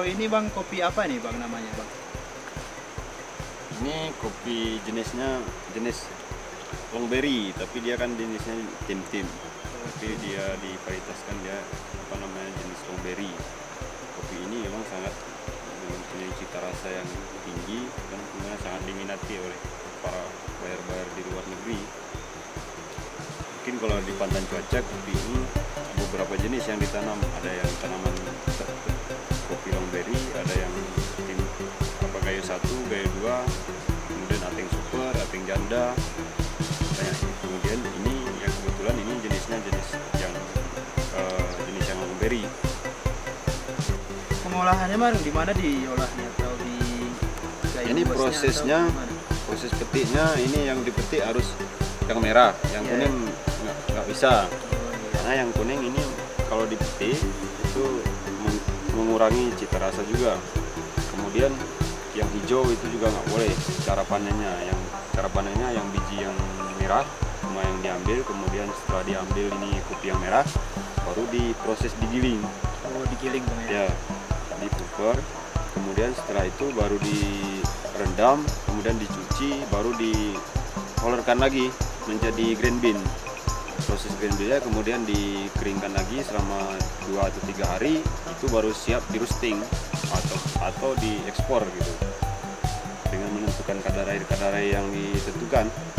ini Bang, kopi apa nih Bang namanya Bang? Ini kopi jenisnya jenis Longberry, tapi dia kan jenisnya tim-tim. Tapi dia divaritaskan dia apa namanya jenis Longberry. Kopi ini memang sangat mempunyai cita rasa yang tinggi dan kemudian sangat diminati oleh para buyer-buyer di luar negeri. Mungkin kalau di Pantan cuaca kopi ini beberapa jenis yang ditanam, ada yang tanaman kopi Longberry, ada yang tim apa Gayo 1, Gayo 2, kemudian ateng super, ateng janda, banyak. Kemudian ini yang kebetulan ini jenisnya jenis yang Longberry. Pengolahannya Bang di mana diolahnya atau di Gayo Ini prosesnya, proses petiknya ini yang dipetik harus yang merah, yang kuning nggak bisa. Karena yang kuning ini kalau dipetik itu mengurangi cita rasa juga. Kemudian yang hijau itu juga nggak boleh cara panennya. Yang cara panennya yang biji yang merah cuma yang diambil, kemudian setelah diambil ini kopi yang merah baru diproses digiling. Oh, digiling Bang ya? Ya, di pulver. Kemudian setelah itu baru direndam, kemudian dicuci, baru diolerkan lagi menjadi green bean. Proses green bean-nya kemudian dikeringkan lagi selama 2 atau 3 hari, itu baru siap di roasting atau diekspor gitu. Dengan menentukan kadar air yang ditentukan.